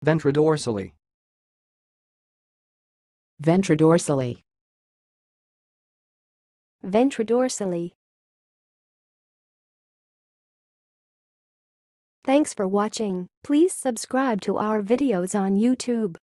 ventrodorsally, ventrodorsally, ventrodorsally. Thanks for watching. Please subscribe to our videos on YouTube.